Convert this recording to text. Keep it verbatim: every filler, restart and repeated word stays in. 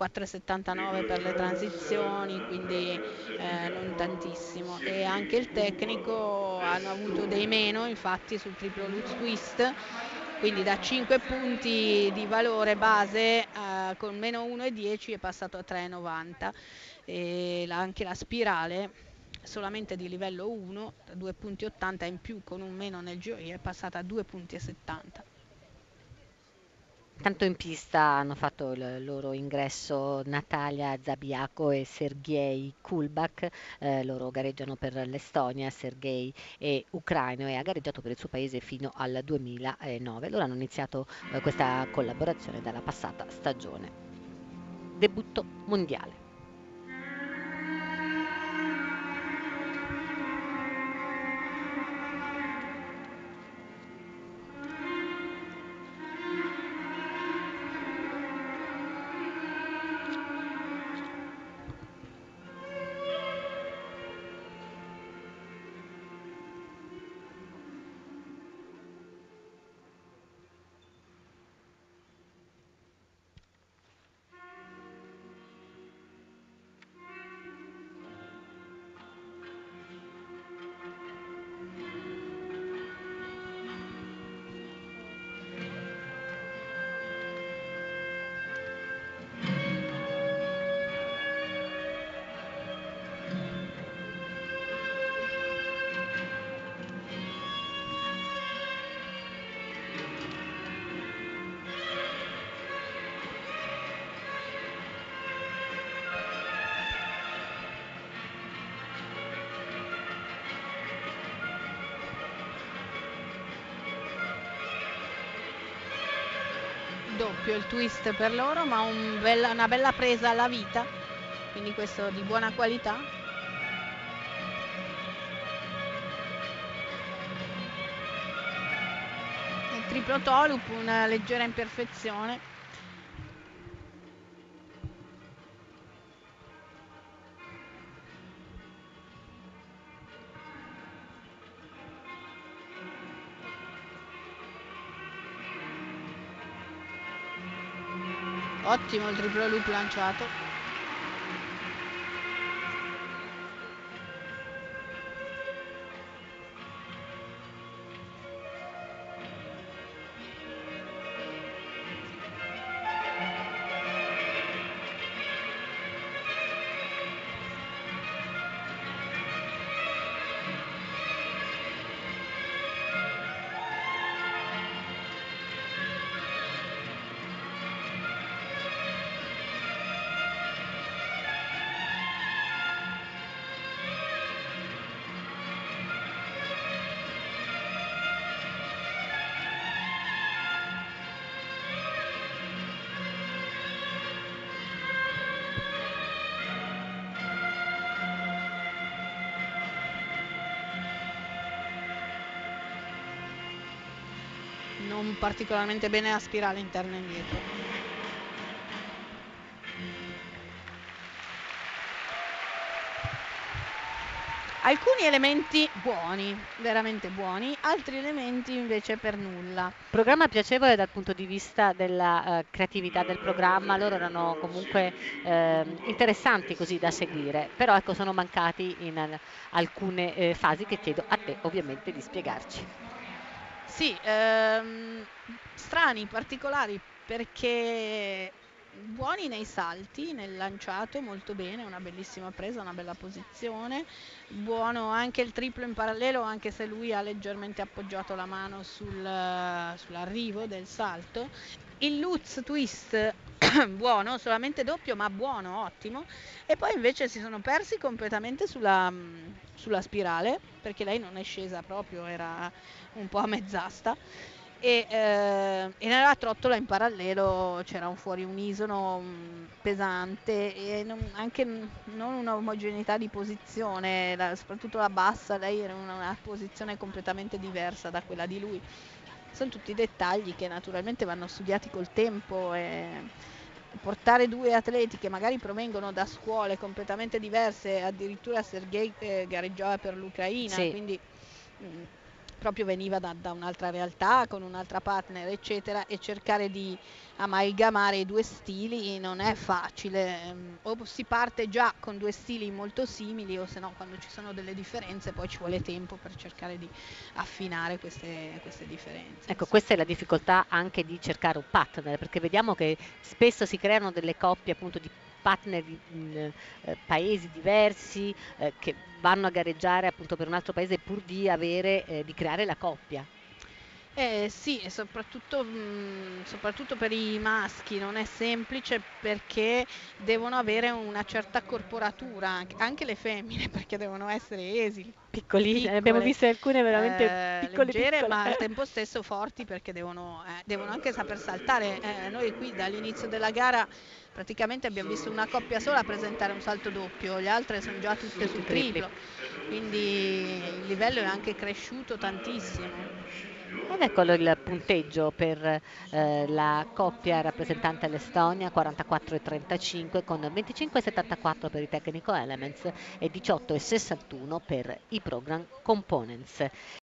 quattro e settantanove per le transizioni, quindi eh, non tantissimo. E anche il tecnico hanno avuto dei meno, infatti sul triplo Lutz twist, quindi da cinque punti di valore base eh, con meno uno e dieci è passato a tre e novanta. E la, anche la spirale solamente di livello uno, da due punti ottanta in più con un meno nel giorno, è passata a due punti settanta. Tanto in pista hanno fatto il loro ingresso Natalia Zabiako e Sergei Kulbak, eh, loro gareggiano per l'Estonia, Sergei è ucraino e ha gareggiato per il suo paese fino al duemilanove. Loro hanno iniziato eh, questa collaborazione dalla passata stagione. Debutto mondiale. Doppio il twist per loro, ma un bella, una bella presa alla vita, quindi questo di buona qualità. Il triplo Tolup, una leggera imperfezione. Ottimo il triplo loop lanciato. Non particolarmente bene la spirale interna indietro. Alcuni elementi buoni, veramente buoni, altri elementi invece per nulla. Programma piacevole dal punto di vista della eh, creatività del programma, loro erano comunque ehm, interessanti così da seguire, però ecco sono mancati in al- alcune eh, fasi che chiedo a te ovviamente di spiegarci. Sì, ehm, strani, particolari, perché buoni nei salti, nel lanciato molto bene, una bellissima presa, una bella posizione, buono anche il triplo in parallelo, anche se lui ha leggermente appoggiato la mano sul, sull'arrivo del salto. Il Lutz twist buono, solamente doppio, ma buono, ottimo. E poi invece si sono persi completamente sulla, sulla spirale, perché lei non è scesa proprio, era un po' a mezz'asta. E, eh, e nella trottola in parallelo c'era un fuori unisono mh, pesante e non, anche mh, non una omogeneità di posizione, la, soprattutto la bassa, lei era in una, una posizione completamente diversa da quella di lui. Sono tutti dettagli che naturalmente vanno studiati col tempo e portare due atleti che magari provengono da scuole completamente diverse, addirittura Sergei eh, gareggiava per l'Ucraina, Sì, quindi mh, proprio veniva da, da un'altra realtà, con un'altra partner, eccetera, e cercare di amalgamare i due stili non è facile, ehm, o si parte già con due stili molto simili o se no quando ci sono delle differenze poi ci vuole tempo per cercare di affinare queste, queste differenze. Ecco, Sì. questa è la difficoltà anche di cercare un partner, perché vediamo che spesso si creano delle coppie appunto di partner in eh, paesi diversi eh, che vanno a gareggiare appunto per un altro paese pur di avere, eh, di creare la coppia. Eh, sì, e soprattutto, mh, soprattutto per i maschi non è semplice perché devono avere una certa corporatura, anche, anche le femmine, perché devono essere esili, Piccoline, ne abbiamo piccole, viste alcune veramente eh, piccole leggere, piccole. ma al tempo stesso forti perché devono, eh, devono anche saper saltare. Eh, noi qui dall'inizio della gara praticamente abbiamo visto una coppia sola presentare un salto doppio, le altre sono già tutte Tutti sul tripli. triplo, quindi il livello è anche cresciuto tantissimo. Ed eccolo il punteggio per eh, la coppia rappresentante l'Estonia, quarantaquattro e trentacinque con venticinque e settantaquattro per i Technical Elements e diciotto e sessantuno per i Program Components.